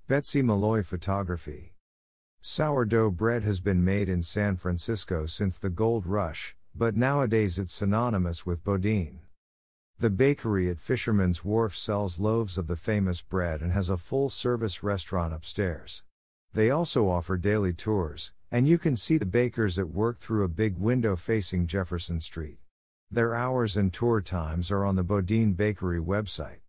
Betsy Malloy Photography. Sourdough bread has been made in San Francisco since the gold rush, but nowadays it's synonymous with Boudin. The bakery at Fisherman's Wharf sells loaves of the famous bread and has a full-service restaurant upstairs. They also offer daily tours, and you can see the bakers at work through a big window facing Jefferson Street. Their hours and tour times are on the Boudin Bakery website.